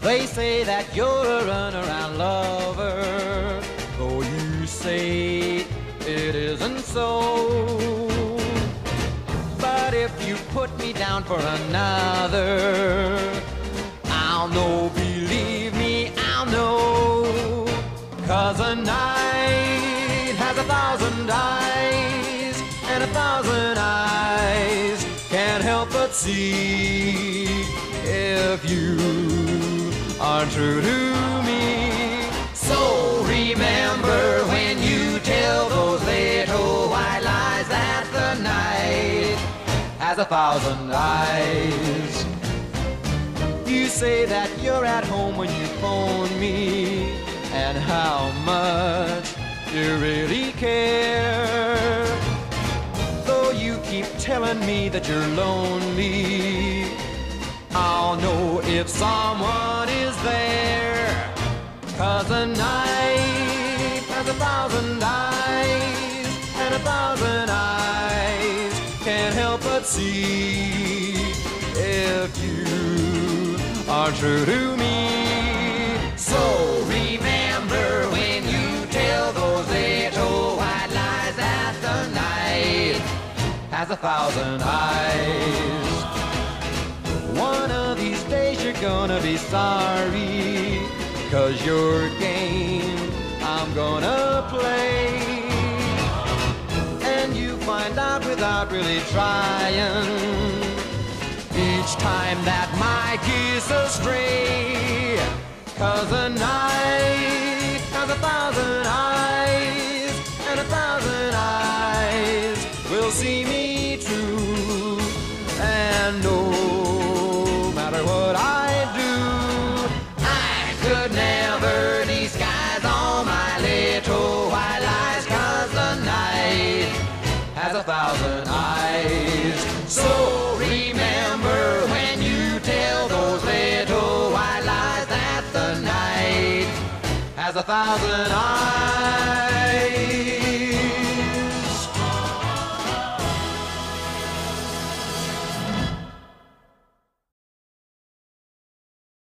They say that you're a runaround lover, though you say it isn't so. But if you put me down for another, I'll know, believe me, I'll know. 'Cause a night has 1,000 eyes, and 1,000 eyes can't help but see if you are true to me. So remember when you tell those little white lies that the night has 1,000 eyes. You say that you're at home when you phone me, and how much you really care. Though you keep telling me that you're lonely, I'll know if someone is there. 'Cause a night has 1,000 eyes, and 1,000 eyes can't help but see if you are true to me. So remember when you tell those little white lies that the night has 1,000 eyes. One of these days you're gonna be sorry, 'cause your game I'm gonna play, and you find out without really trying each time that my kiss astray. 'Cause a night has 1,000 eyes, and 1,000 eyes will see me true, and no matter what I do, I could never disguise all my little white lies. 'Cause the night has 1,000 eyes. So remember when you tell those little white lies that the night has 1,000 eyes.